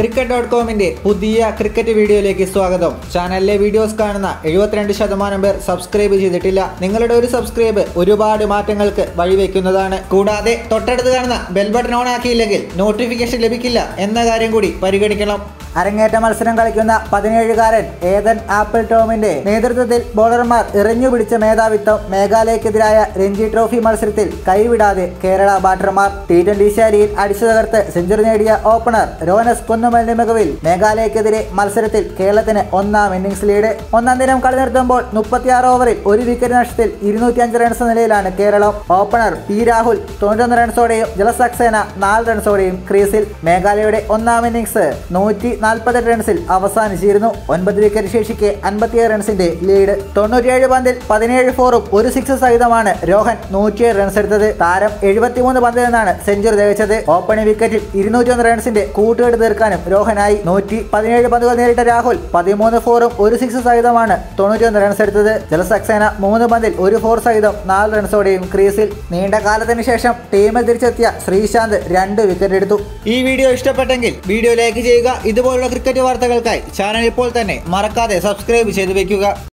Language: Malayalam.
cricket.com-ന്റെ പുതിയ ക്രിക്കറ്റ് വീഡിയോയിലേക്ക് സ്വാഗതം. ചാനലിലെ വീഡിയോസ് കാണുന്ന 72% പേർ സബ്സ്ക്രൈബ് ചെയ്തിട്ടില്ല. നിങ്ങളുടെ ഒരു സബ്സ്ക്രൈബ് ഒരുപാട് മാറ്റങ്ങൾക്ക് വഴിവെക്കുന്നതാണ്. കൂടാതെ തൊട്ടടുത്ത് കാണുന്ന ബെൽ ബട്ടൺ ഓൺ ആക്കിയില്ലെങ്കിൽ നോട്ടിഫിക്കേഷൻ ലഭിക്കില്ല എന്ന കാര്യം കൂടി പരിഗണിക്കണം. അരങ്ങേറ്റ മത്സരം കളിക്കുന്ന 17-കാരൻ ഏതൻ ആപ്പിൾ ടോമിന്റെ നേതൃത്വത്തിൽ ബോളർമാർ എറിഞ്ഞുപിടിച്ച മേധാവിത്വം മേഘാലയക്കെതിരായ രഞ്ജി ട്രോഫി മത്സരത്തിൽ കൈവിടാതെ കേരള ബാറ്റർമാർ. T20 ശൈലിയിൽ അടിച്ചു തകർത്ത് സെഞ്ചുറി നേടിയ ഓപ്പണർ രോനസ് കുന്നുമലിന്റെ മികവിൽ മേഘാലയക്കെതിരെ മത്സരത്തിൽ കേരളത്തിന് ഒന്നാം ഇന്നിംഗ്സ് ലീഡ്. ഒന്നാം ദിനം കളി നിർത്തുമ്പോൾ 36 ഓവറിൽ ഒരു വിക്കറ്റ് നഷ്ടത്തിൽ 205 റൺസ് നിലയിലാണ് കേരളം. ഓപ്പണർ പി രാഹുൽ 91 റൺസോടെയും ജലസക്സേന 4 റൺസോടെയും ക്രീസിൽ. മേഘാലയയുടെ ഒന്നാം ഇന്നിംഗ്സ് 148 റൺസിൽ അവസാനിച്ചിരുന്നു. 9 വിക്കറ്റ് ശേഷിക്കെ 57 റൺസിന്റെ ലീഡ്. 97 പന്തിൽ 17 ഫോറും ഒരു സിക്സ് സഹിതമാണ് രോഹൻ 107 റൺസ് എടുത്തത്. താരം 73 പന്തിൽ നിന്നാണ് സെഞ്ചുറി തികച്ചത്. ഓപ്പണിംഗ് വിക്കറ്റിൽ 201 റൺസിന്റെ കൂട്ടുകെട്ട് തീർക്കാനും രോഹനായി. 117 പന്തുകൾ നേരിട്ട രാഹുൽ 13 ഫോറും ഒരു സിക്സ് സഹിതമാണ് 91 റൺസ് എടുത്തത്. ജലസക്സേന 3 പന്തിൽ ഒരു ഫോർ സഹിതം 4 റൺസോടെയും ക്രീസിൽ. നീണ്ട കാലത്തിന് ശേഷം ടീമിൽ തിരിച്ചെത്തിയ ശ്രീശാന്ത് 2 വിക്കറ്റ് എടുത്തു. ഈ വീഡിയോ ഇഷ്ടപ്പെട്ടെങ്കിൽ വീഡിയോ ലൈക്ക് ചെയ്യുക. ഇതുപോലുള്ള ക്രിക്കറ്റ് വാർത്തകൾക്കായി ചാനൽ ഇപ്പോൾ തന്നെ മറക്കാതെ സബ്സ്ക്രൈബ് ചെയ്ത് വെക്കുക.